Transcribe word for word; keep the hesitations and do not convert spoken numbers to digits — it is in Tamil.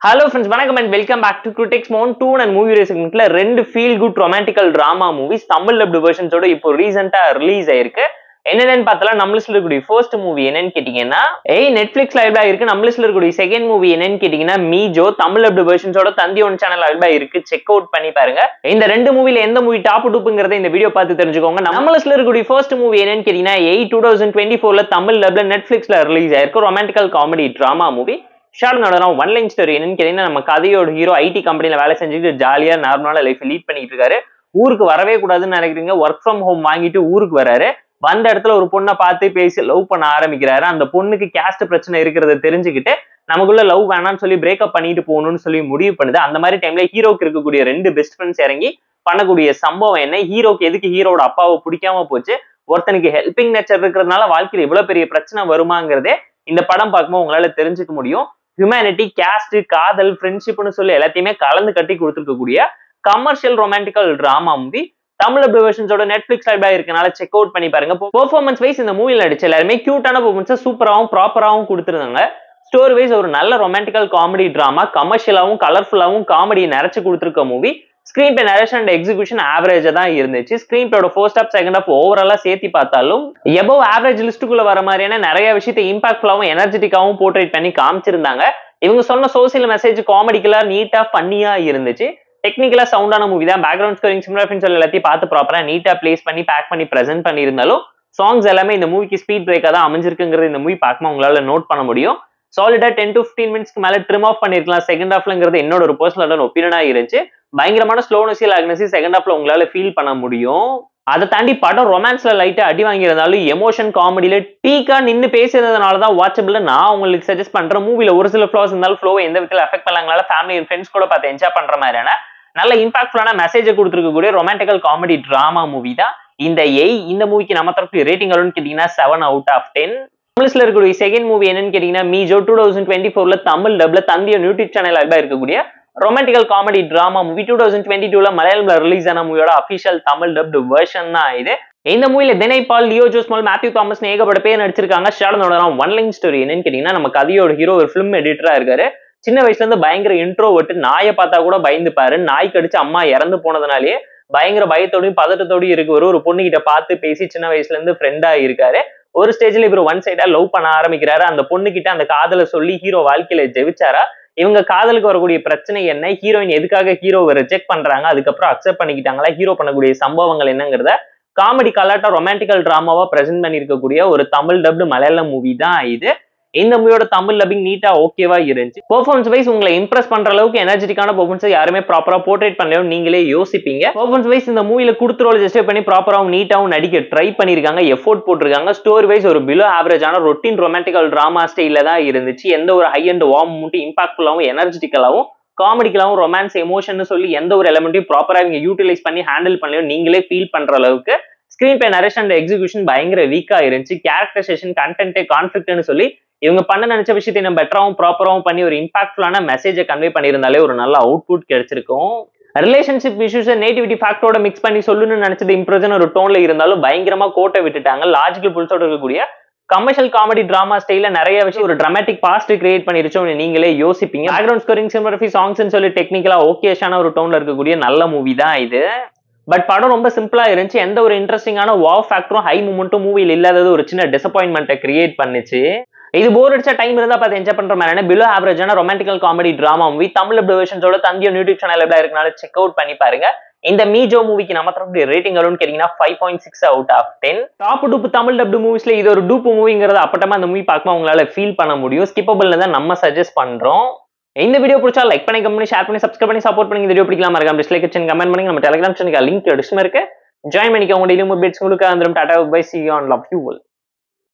Hello friends, வணக்கம் and welcome back to CriticsMohan two and movie segmentல ரெண்டு feel good romantical drama movies Tamil dubbed versions ஓட இப்போ ரீசெண்டா ரிலீஸ் ஆயிருக்கு. என்னன்னு பார்த்தா நம்ம லிஸ்ட்ல இருக்கக்கூடிய ஃபர்ஸ்ட் மூவி என்னன்னு கேட்டிங்கன்னா ஏய் நெட்ஃபிளிக்ஸ்ல அவைலபிளா இருக்கு. நம்ம லிஸ்ட்ல இருக்கக்கூடிய செகண்ட் மூவி என்னன்னு கேட்டிங்கன்னா மீஜோ தமிழ் dubbed versions ஓட தந்தி ஒன் சேனல் அவைலபிளா இருக்கு. செக் அவுட் பண்ணி பாருங்க. இந்த ரெண்டு மூவில எந்த மூவி டாப் டூப்ங்கறதை இந்த வீடியோ பார்த்து தெரிஞ்சுக்கோங்க. நம்ம லிஸ்ட்ல இருக்கக்கூடிய ஃபர்ஸ்ட் மூவி என்னன்னு கேட்டிங்கன்னா ஏய் twenty twenty-four ல தமிழ் dubbed நெட்ஃபிளிக்ஸ்ல ரிலீஸ் ஆயிருக்கு. Romantical comedy drama movie. Short நடனம் ஒன் லைன் ஸ்டோரி என்னன்னு கேட்டீங்கன்னா நம்ம கதையோட ஹீரோ ஐடி கம்பெனில வேலை செஞ்சுட்டு ஜாலியா நார்மலான லைஃப் லீட் பண்ணிட்டு இருக்காரு. ஊருக்கு வரவே கூடாதுன்னு நினைக்கிறீங்க, ஒர்க் ஃப்ரம் ஹோம் வாங்கிட்டு ஊருக்கு வராரு. வந்த இடத்துல ஒரு பொண்ணை பார்த்து பேசி லவ் பண்ண ஆரம்பிக்கிறாரு. அந்த பொண்ணுக்கு கேஸ்ட் பிரச்சனை இருக்கிறத தெரிஞ்சுக்கிட்டு நமக்குள்ள லவ் வேணாம்னு சொல்லி பிரேக்அப் பண்ணிட்டு போகணும்னு சொல்லி முடிவு பண்ணுது. அந்த மாதிரி டைம்ல ஹீரோக்கு இருக்கக்கூடிய ரெண்டு பெஸ்ட் ஃப்ரெண்ட்ஸ் இறங்கி பண்ணக்கூடிய சம்பவம் என்ன, ஹீரோக்கு எதுக்கு ஹீரோட அப்பாவை பிடிக்காம போச்சு, ஒருத்தனுக்கு ஹெல்பிங் நேச்சர் இருக்கிறதுனால வாழ்க்கையில் இவ்வளவு பெரிய பிரச்சனை வருமாங்கிறதே இந்த படம் பார்க்கும்போது உங்களால தெரிஞ்சுக்க முடியும். ஹியூமனிட்டி, கேஸ்ட், காதல், ஃப்ரெண்ட்ஷிப்னு சொல்லி எல்லாத்தையுமே கலந்து கட்டி கொடுத்துருக்கக்கூடிய commercial romantical drama movie Tamil வெர்ஷன்ஸோட நெட்ஃபிளிக்ஸ் லைவ் இருக்கனால செக் அவுட் பண்ணி பாருங்க. பெர்ஃபார்மன்ஸ் வைஸ் இந்த மூவில நடிச்ச எல்லாருமே கியூட்டான பெர்ஃபார்மன்ஸை சூப்பராகவும் ப்ராப்பராகவும் கொடுத்துருந்தாங்க. ஸ்டோரி வைஸ் ஒரு நல்ல ரொமான்டிக்கல் காமெடி டிராமா, கமர்ஷியலாகவும் கலர்ஃபுல்லாகவும் காமெடியை நிறைச்சு கொடுத்துருக்க movie. Screen play, narration and execution ஆவரேஜா தான் இருந்துச்சு. ஸ்கிரீன் பிளேயோட ஃபர்ஸ்ட் ஹாஃப் செகண்ட் ஹாஃப் ஓவராலா சேர்த்து பார்த்தாலும் எபோவ் ஆவரேஜ் லிஸ்ட்டுக்குள்ள வர மாதிரியான நிறைய விஷயத்தை இம்பாக்ட்ஃபுல்லாகவும் எனர்ஜெட்டிக்காகவும் போர்ட்ரேட் பண்ணி காமிச்சிருந்தாங்க. இவங்க சொன்ன சோசியல் மெசேஜ் காமெடிக்கலா நீட்டா பண்ணியா இருந்துச்சு. டெக்னிக்கலா சவுண்டான மூவி தான். பேக்ரவுண்ட் ஸ்கோரிங் சிம்லர் சொல்லி எல்லாத்தையும் பார்த்து ப்ராப்பரா நீட்டா பிளேஸ் பண்ணி பேக் பண்ணி பிரசென்ட் பண்ணியிருந்தாலும் சாங்ஸ் எல்லாமே இந்த மூவிக்கு ஸ்பீட் பிரேக்கா தான் அமைஞ்சிருக்குங்கிறது இந்த மூவி பார்க்கும்போது உங்களால நோட் பண்ண முடியும். சாலிடா டென் டு பிப்டீன் மினிட்ஸ்க்கு மேல ட்ரிம் ஆஃப் பண்ணிருக்கலாம் செகண்ட் ஹாஃப்லங்கிறது என்னோட ஒரு பர்சனல் ஒப்பீனியனா இருந்துச்சு. பயங்கரமான ஸ்லோனஸி லாக்னஸி செகண்ட் ஹாஃப்ல உங்களால ஃபீல் பண்ண முடியும். அதை தாண்டி படம் ரொமான்ஸ்ல லைட்டா அடி வாங்கியிருந்தாலும் எமோஷன் காமெடியில டீக்கா நின்று பேசுறதுனாலதான் வாட்சபிள் நான் உங்களுக்கு சஜஸ்ட் பண்றேன். மூவில ஒரு சில ஃபிளாஸ் இருந்தாலும் ஃப்ளோ எந்த விதத்துல அஃபெக்ட் பண்ணாங்கனால ஃபேமிலி ஃப்ரெண்ட்ஸ் கூட பார்த்து என்ஜாய் பண்ற மாதிரியான நல்ல இம்பாக்ட்ஃபுல்லான மெசேஜை கொடுத்துருக்கக்கூடிய ரொமான்டிக்கல் காமெடி டிராமா மூவி தான் இந்த ஏய். இந்த மூவிக்கு நம்ம தரப்பு ரேட்டிங் வரும்னு கேட்டீங்கன்னா செவன் அவுட் ஆஃப் டென். தமிழ்ல இருக்கக்கூடிய செகண்ட் மூவி என்னன்னு கேட்டீங்கன்னா மீஜோ டூ தௌசண்ட் டுவெண்ட்டி ஃபோர்ல தமிழ் டப்ல தந்திய யூடியூப் சேனல் அல்பா இருக்கக்கூடிய romantical comedy drama movie. Two thousand twenty டூல மலையாளம்ல ரிலீஸ் ஆன மூவியோட அபிஷியல் தமிழ் டப்டு வெர்ஷன் தான் இது. இந்த மூவில தினேஷ் பால், லியோ ஜோஸ்மால், மேத்யூ தாமஸ் ஏகப்பட்ட பேர் நடிச்சிருக்காங்க. ஷார்ட் ஒன் லைன் ஸ்டோரி என்னன்னு கேட்டீங்கன்னா நம்ம கதையோட ஹீரோ ஒரு பிலிம் எடிட்டரா இருக்காரு. சின்ன வயசுல இருந்து பயங்கர இன்ட்ரோவர்ட், நாயை பார்த்தா கூட பயந்துப்பாரு. நாய் கடிச்சு அம்மா இறந்து போனதுனாலேயே பயங்கர பயத்தோடையும் பதட்டத்தோடையும் இருக்கு. ஒரு பொண்ணு கிட்ட பார்த்து பேசி சின்ன வயசுல இருந்து ஃப்ரெண்டா இருக்காரு. ஒரு ஸ்டேஜ்ல இவர் ஒன் சைடா லவ் பண்ண ஆரம்பிக்கிறாரு. அந்த பொண்ணு கிட்ட அந்த காதலை சொல்லி ஹீரோ வாழ்க்கையில ஜெயிச்சாரா, இவங்க காதலுக்கு வரக்கூடிய பிரச்சனை என்ன, ஹீரோயின் எதுக்காக ஹீரோவை ரிஜெக்ட் பண்றாங்க, அதுக்கப்புறம் அக்செப்ட் பண்ணிக்கிட்டாங்களா, ஹீரோ பண்ணக்கூடிய சம்பவங்கள் என்னங்கிறத காமெடி கலாட்டா ரொமான்டிக்கல் டிராமாவா பிரசென்ட் பண்ணிருக்கக்கூடிய ஒரு தமிழ் டப்டு மலையாள மூவி தான் இது. இந்த மூவியோட தமிழ் டப்பிங் நீட்டா ஓகேவா இருந்துச்சு. பெர்ஃபார்மன்ஸ் வைஸ் உங்களை இம்ப்ரெஸ் பண்ற அளவுக்கு எனர்ஜெட்டிக்கான பெர்ஃபார்மன்ஸ் யாருமே ப்ராப்பரா போர்ட்ரேட் பண்ணலையோ நீங்களே யோசிப்பீங்க. பெர்ஃபார்மன்ஸ் வைஸ் இந்த மூவில கொடுத்த ரோல் ஜஸ்டிஃபை பண்ணி ப்ராப்பராவும் நீட்டாவும் நடிக்க ட்ரை பண்ணிருக்காங்க, எஃபோர்ட் போட்டிருக்காங்க. ஸ்டோரி வைஸ் ஒரு பிலோ ஆவரேஜான ரொட்டீன் ரொமான்டிக்கல் டிராமா ஸ்டைல தான் இருந்துச்சு. எந்த ஒரு ஹை அண்ட் வார்ம் மூட்டி இம்பாக்ட்ஃபுல்லாவும் எனர்ஜெட்டிக்கலாவும் காமெடிக்கலாவும் ரொமான்ஸ் எமோஷன் சொல்லி எந்த ஒரு எலமெண்ட்டையும் ப்ராப்பரா இவங்க யூட்டிலைஸ் பண்ணி ஹேண்டில் பண்ணலையோ நீங்களே ஃபீல் பண்ற அளவுக்கு screen play, narration and execution பயங்கர வீக்கா இருந்துச்சு. கேரக்டரைசேஷன், கண்டென்ட், கான்ஃபிளிக்ட்னு சொல்லி இவங்க பண்ண நினைச்ச விஷயத்தை நம்ம பெட்டராகவும் ப்ராப்பராகவும் பண்ணி ஒரு இம்பாக்ட்ஃபுல்லான மெசேஜை கன்வே பண்ணியிருந்தாலே ஒரு நல்ல அவுட்புட் கிடைச்சிருக்கும். ரிலேஷன்ஷிப் இஷ்யூஸை நேட்டிவிட்டி ஃபேக்டரோட மிக்ஸ் பண்ணி சொல்லணும்னு நினைச்சது இம்ப்ரெஷன் ஒரு டோன்ல இருந்தாலும் பயங்கரமா கோட்டை விட்டுட்டாங்க. லாஜிக்கல் புல்ஸோட இருக்கக்கூடிய கமர்ஷியல் காமெடி டிராமா ஸ்டைல நிறைய விஷயம் ஒரு டிராமாட்டிக் பாஸ்ட் கிரியேட் பண்ணிருச்சோம் நீங்களே யோசிப்பீங்க. பேக்ரவுண்ட் ஸ்கோரிங், சினிமாட்டோகிராஃபி, சாங்ஸ் சொல்லி டெக்னிக்கலா ஓகேஷான ஒரு டோன்ல இருக்கக்கூடிய நல்ல மூவி தான் இது. பட் படம் ரொம்ப சிம்பிளா இருந்துச்சு. எந்த ஒரு இன்ட்ரெஸ்டிங்கான வாவ் ஃபேக்டரும் ஹை மூமெண்ட்டும் மூவியில் இல்லாதது ஒரு சின்ன டிசப்பாயின்மெண்ட்டை கிரியேட் பண்ணிச்சு. இது போர் அடிச்ச டைம் இருந்தா பார்த்து என்ஜாய் பண்ற மாதிரியான பிலோ ஆவரேஜான romantical comedy drama movie Tamil வெர்ஷன்ஸோட தந்திய யூடியூப் சேனல் எப்படி இருக்கனால செக் அவுட் பண்ணி பாருங்க. இந்த மீஜோ மூவிக்கு நம்ம தரப்பு ரேட்டிங் வரும்னு கேட்டீங்கன்னா five point six out of ten. Top டூப் தமிழ் டப்டு மூவிஸ்ல இது ஒரு டூப் மூவிங்கிறது அப்பட்டமா அந்த மூவி பார்க்கும்போது உங்களால ஃபீல் பண்ண முடியும். ஸ்கிப்பபிள் தான் நம்ம சஜஸ்ட் பண்றோம். இந்த வீடியோ பிடிச்சா லைக் பண்ணி, கமெண்ட் பண்ணி, ஷேர் பண்ணி, சப்ஸ்கிரைப் பண்ணி சப்போர்ட் பண்ணி. இந்த வீடியோ பிடிக்கலாம் மறக்காம டிஸ்லைக் செஞ்சு கமெண்ட் பண்ணி. நம்ம டெலிகிராம் சேனலுக்கு லிங்க் டிஸ்கிரிப்ஷன்ல இருக்கு, ஜாயின் பண்ணிக்கோங்க. டெய்லி அப்டேட்ஸ் உங்களுக்கு வந்துரும். Tata bye, see you on love you all.